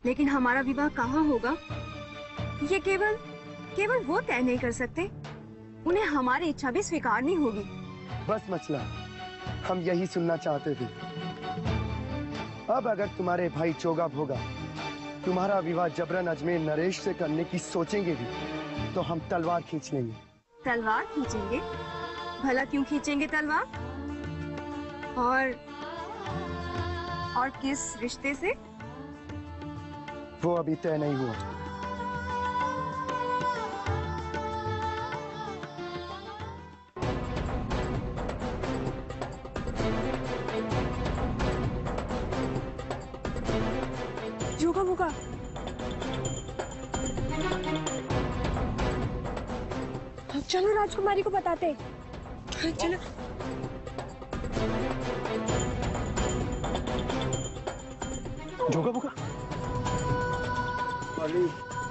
लेकिन हमारा विवाह कहाँ होगा ये केवल वो तय नहीं कर सकते। उन्हें हमारी इच्छा भी स्वीकार नहीं होगी। बस मसला हम यही सुनना चाहते थे। अब अगर तुम्हारे भाई चोगा भोगा तुम्हारा विवाह जबरन अजमेर नरेश से करने की सोचेंगे भी तो हम तलवार खींच लेंगे। तलवार खींचेंगे? भला क्यों खींचेंगे तलवार? और किस रिश्ते से? वो अभी तय नहीं हुआ। चोगा भोगा, चलो राजकुमारी को बताते। चलो। जोगा भोगा, अली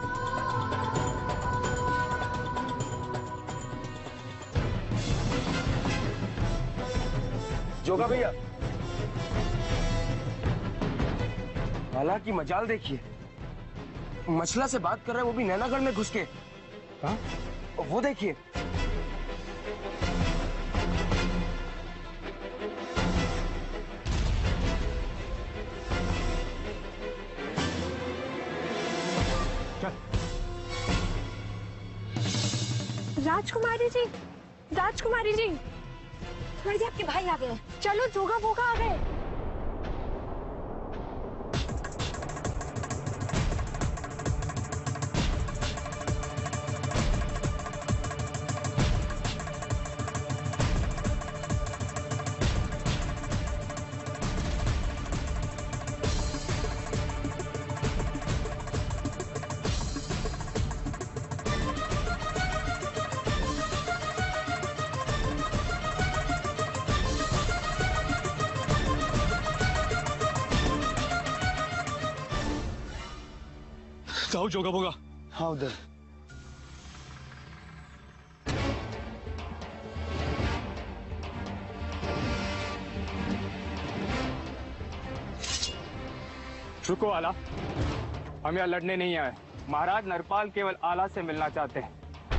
जोगा भैया, आला की मजाल देखिए। मछला से बात कर रहा है, वो भी नैनागढ़ में घुस के। हाँ? वो देखिए। राजकुमारी जी, राजकुमारी जी, थोड़ी देर आपके भाई आ गए। चलो, जोगा भोगा आ गए। जाओ जोगा भोगा। हाँ उधर। रुको आला, हम यहाँ लड़ने नहीं आए। महाराज नरपाल केवल आला से मिलना चाहते हैं।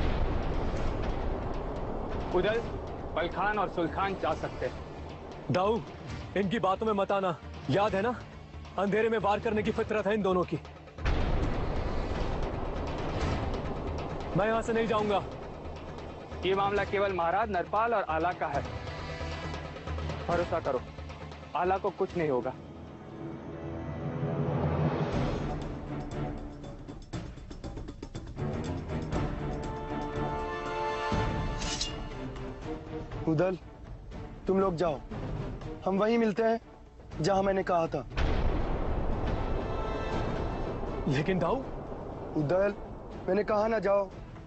उधर बलखान और सुल्खान जा सकते हैं। दाऊ, इनकी बातों में मत आना। याद है ना, अंधेरे में वार करने की फितरत है इन दोनों की। मैं यहां से नहीं जाऊंगा। ये मामला केवल महाराज नरपाल और आला का है। भरोसा करो, आला को कुछ नहीं होगा। उदल, तुम लोग जाओ, हम वहीं मिलते हैं जहां मैंने कहा था। लेकिन दाऊ। उदल, मैंने कहा ना जाओ।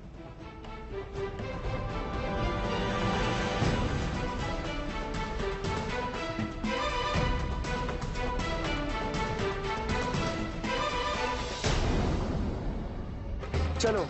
चलो।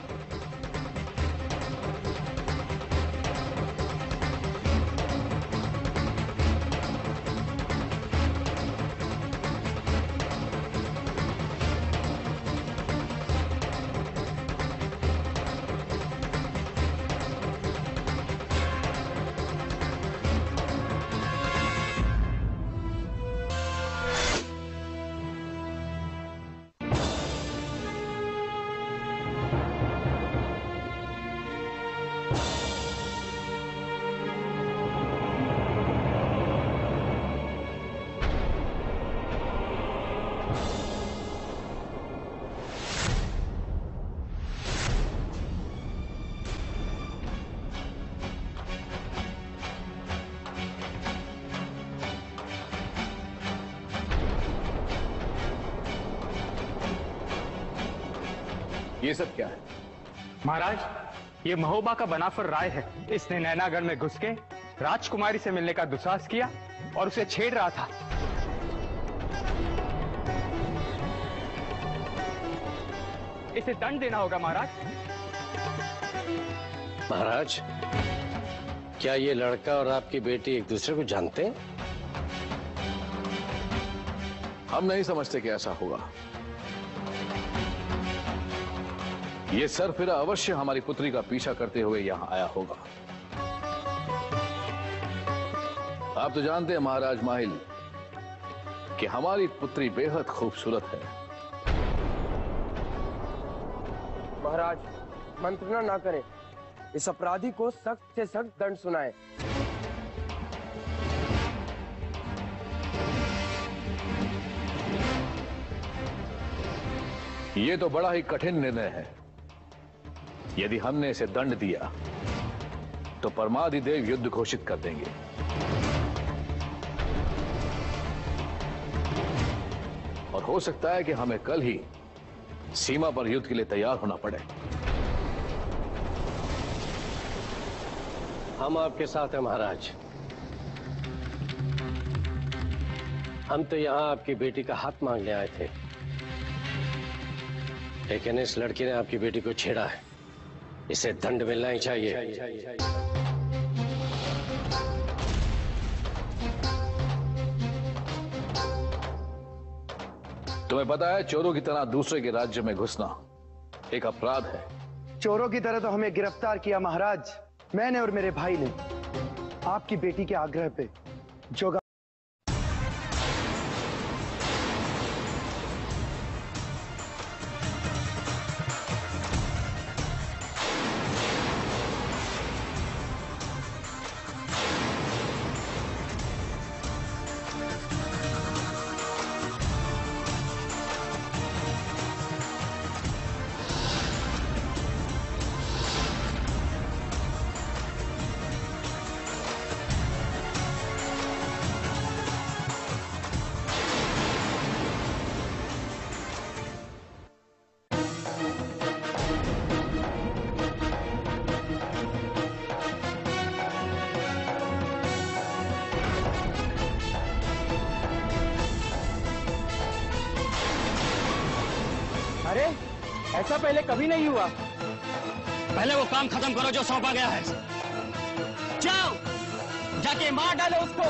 ये सब क्या है? महाराज, ये महोबा का बनाफर राय है। इसने नैनागढ़ में घुस के राजकुमारी से मिलने का दुस्साहस किया और उसे छेड़ रहा था। इसे दंड देना होगा महाराज। महाराज, क्या ये लड़का और आपकी बेटी एक दूसरे को जानते हैं? हम नहीं समझते कि ऐसा होगा। ये सरफिरा अवश्य हमारी पुत्री का पीछा करते हुए यहां आया होगा। आप तो जानते हैं महाराज माहिल कि हमारी पुत्री बेहद खूबसूरत है। महाराज, मंत्रणा ना करें, इस अपराधी को सख्त से सख्त दंड सुनाएं। ये तो बड़ा ही कठिन निर्णय है। यदि हमने इसे दंड दिया तो परमादिदेव युद्ध घोषित कर देंगे। और हो सकता है कि हमें कल ही सीमा पर युद्ध के लिए तैयार होना पड़े। हम आपके साथ हैं महाराज। हम तो यहां आपकी बेटी का हाथ मांगने आए थे, लेकिन इस लड़की ने आपकी बेटी को छेड़ा है। इसे दंड मिलना ही चाहिए। तुम्हें पता है, चोरों की तरह दूसरे के राज्य में घुसना एक अपराध है। चोरों की तरह तो हमें गिरफ्तार किया महाराज, मैंने और मेरे भाई ने आपकी बेटी के आग्रह पे। जोगा ऐसा पहले कभी नहीं हुआ। पहले वो काम खत्म करो जो सौंपा गया है। जाओ, जाके मार डालो उसको।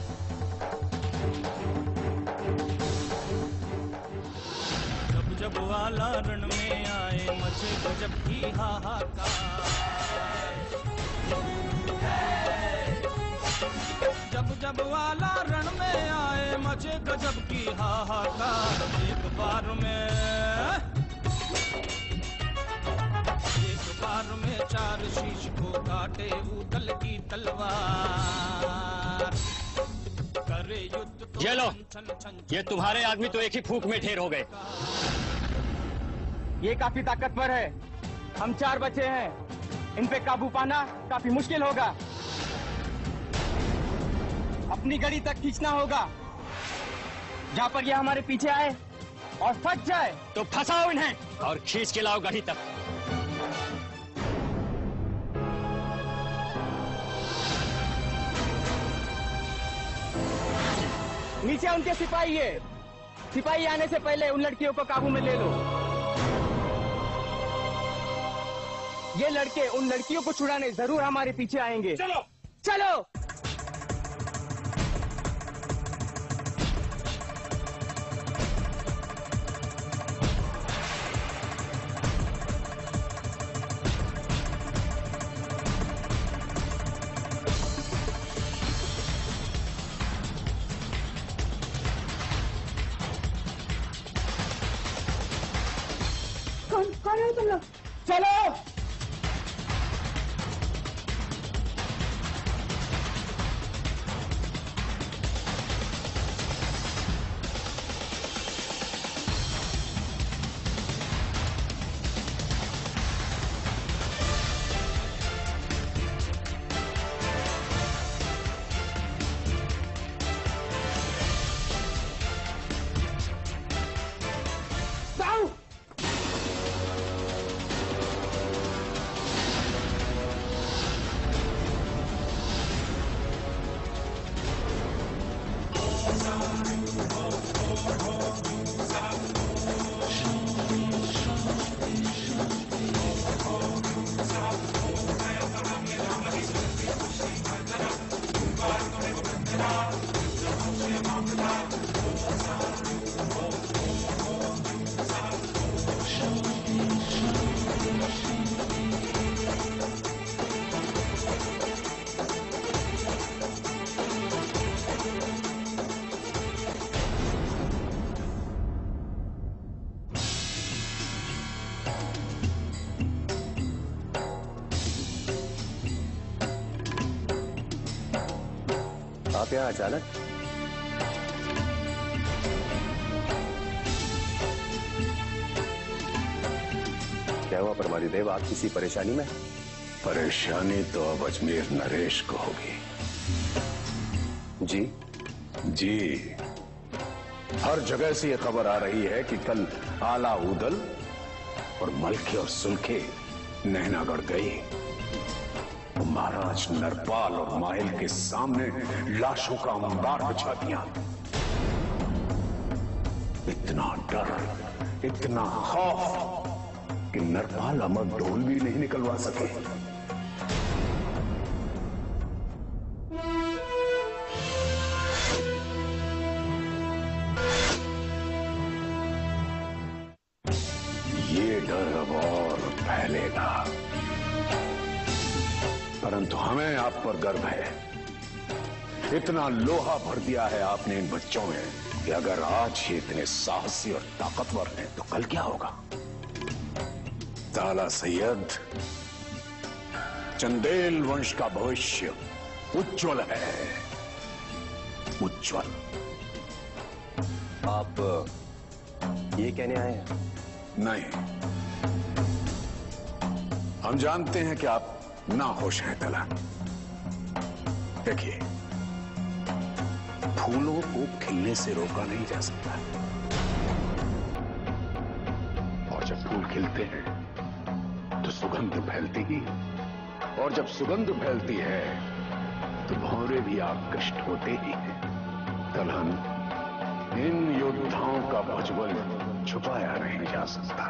जब जब वाला रण में आए मचे गजब की हाहाकार। जब जब वाला रण में आए मचे गजब की हाहाकार। एक बार में चार शीश को काटे उदल की तलवार। करे युद्ध ये लो, ये तुम्हारे आदमी तो एक ही फूंक में ढेर हो गए। ये काफी ताकतवर है। हम 4 बचे हैं, इन पे काबू पाना काफी मुश्किल होगा। अपनी गड़ी तक खींचना होगा, जहां पर ये हमारे पीछे आए और फंस जाए तो फंसाओ इन्हें और खींच के लाओ गड़ी तक। नीचे उनके सिपाही है। सिपाही आने से पहले उन लड़कियों को काबू में ले लो। ये लड़के उन लड़कियों को छुड़ाने जरूर हमारे पीछे आएंगे। चलो चलो। कौन हो तुम लोग? चलो। आप यहाँ अचानक? क्या हुआ परमादी देव, आप किसी परेशानी में? परेशानी तो अब अजमेर नरेश को होगी। जी? जी, हर जगह से यह खबर आ रही है कि कल आला उदल और मलखे और सुलखे नैनागढ़ गई। महाराज नरपाल और माहिल के सामने लाशों का अंबार बिछा दिया। इतना डर, इतना खौफ कि नरपाल अमर ढोल भी नहीं निकलवा सके। ये डर अब और फैलेगा, परंतु हमें आप पर गर्व है। इतना लोहा भर दिया है आपने इन बच्चों में कि अगर आज ये इतने साहसी और ताकतवर हैं तो कल क्या होगा? ताला सैयद, चंदेल वंश का भविष्य उज्जवल है, उज्जवल। आप ये कहने आए हैं? नहीं, हम जानते हैं कि आप नाहोश हैं तलान। देखिए, फूलों को खिलने से रोका नहीं जा सकता, और जब फूल खिलते हैं तो सुगंध फैलती ही, और जब सुगंध फैलती है तो भौरे भी आकृष्ट होते ही हैं। तलहन, इन योद्धाओं का प्रज्वल छुपाया नहीं जा सकता।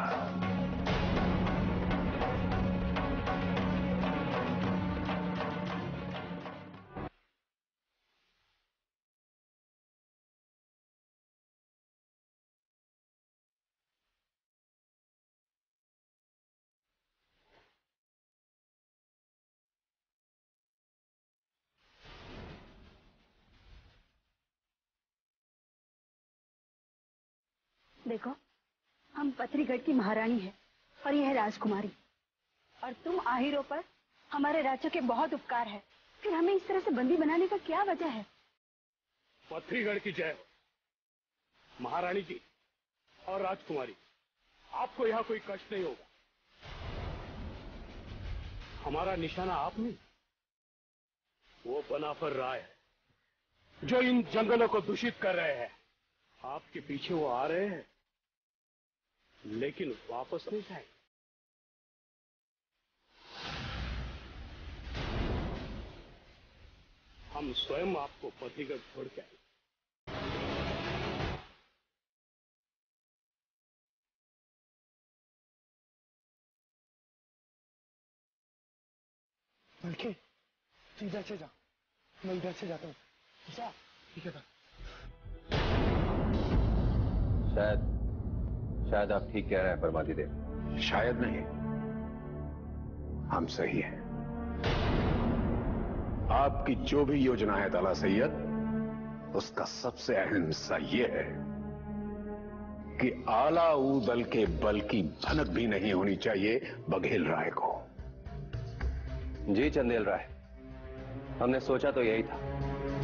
देखो, हम पथरीगढ़ की महारानी है और यह है राजकुमारी, और तुम आहिरों पर हमारे राज्य के बहुत उपकार है, फिर हमें इस तरह से बंदी बनाने का क्या वजह है? पथरीगढ़ की जय, महारानी जी और राजकुमारी, आपको यहाँ कोई कष्ट नहीं होगा। हमारा निशाना आप नहीं, वो बनाफर राय है जो इन जंगलों को दूषित कर रहे हैं। आपके पीछे वो आ रहे हैं, लेकिन वापस नहीं जाएंगे। हम स्वयं आपको पथरीगढ़ छोड़ के आए। मलके, तू इधर से जा, मैं इधर से जाता हूँ। जा, ठीक है। शायद आप ठीक कह रहे हैं परमादी देव। शायद नहीं, हम सही हैं। आपकी जो भी योजना है ताला सैयद, उसका सबसे अहम हिस्सा यह है कि आला उदल के बल की भनक भी नहीं होनी चाहिए बघेल राय को। जी चंदेल राय, हमने सोचा तो यही था।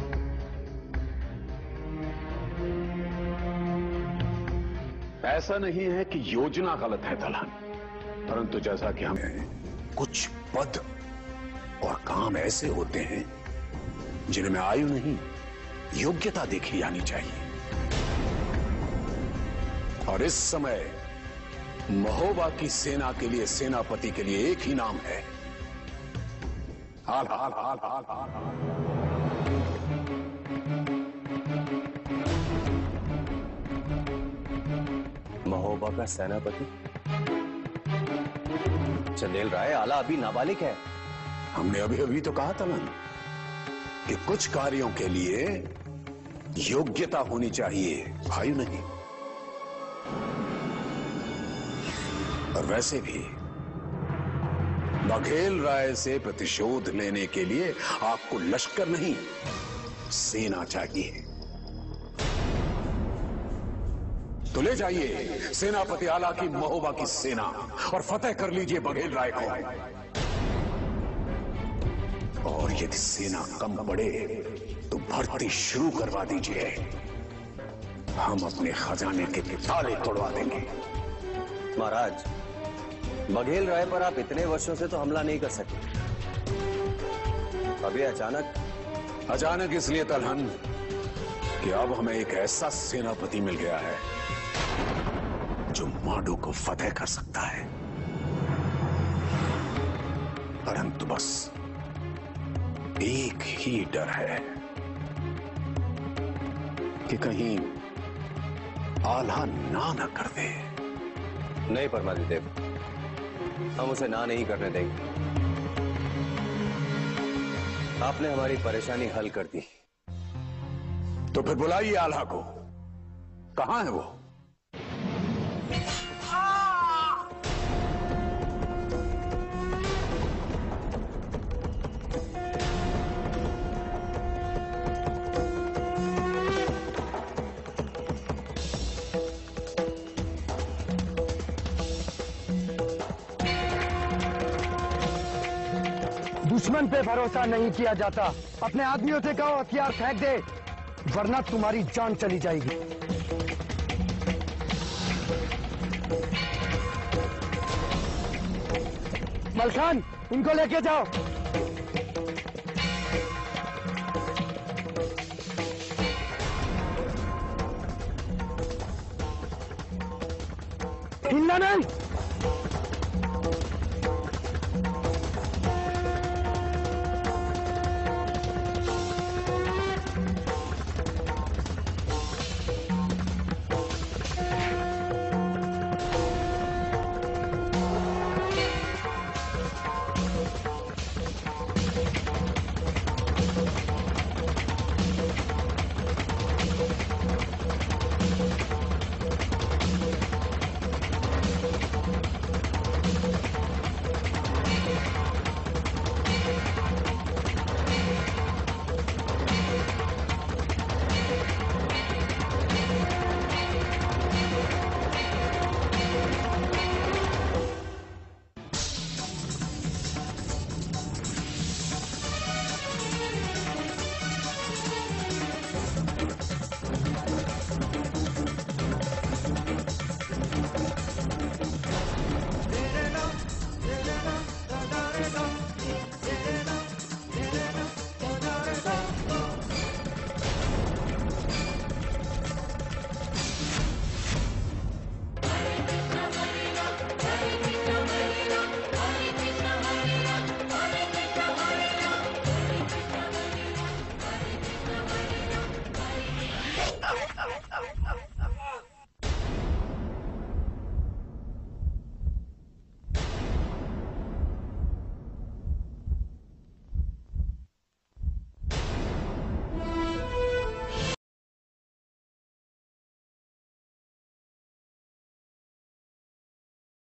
ऐसा नहीं है कि योजना गलत है तलहन, परंतु जैसा कि हमें कुछ पद और काम ऐसे होते हैं जिनमें आयु नहीं, योग्यता देखी जानी चाहिए। और इस समय महोबा की सेना के लिए, सेनापति के लिए एक ही नाम है, हाल हाल हाल हाल हाल हाल। महोबा का सेनापति चंदेल राय, आला अभी नाबालिग है। हमने अभी अभी तो कहा था ना कि कुछ कार्यों के लिए योग्यता होनी चाहिए, आयु नहीं। और वैसे भी बघेल राय से प्रतिशोध लेने के लिए आपको लश्कर नहीं, सेना चाहिए। तो ले जाइए सेनापति आला की महोबा की सेना और फतेह कर लीजिए बघेल राय को। और यदि सेना कम पड़े तो भर्ती शुरू करवा दीजिए, हम अपने खजाने के ताले तोड़वा देंगे। महाराज, बघेल राय पर आप इतने वर्षों से तो हमला नहीं कर सके, अभी अचानक इसलिए तलहन कि अब हमें एक ऐसा सेनापति मिल गया है जो माडू को फतेह कर सकता है। परंतु बस एक ही डर है कि कहीं आल्हा ना न कर दे। नहीं परमादिदेव, हम उसे ना नहीं करने देंगे। आपने हमारी परेशानी हल कर दी। तो फिर बुलाइए आल्हा को। कहां है वो? दुश्मन पे भरोसा नहीं किया जाता। अपने आदमियों से कहो हथियार फेंक दे, वरना तुम्हारी जान चली जाएगी। मलखान, इनको लेके जाओ। हिलना नहीं।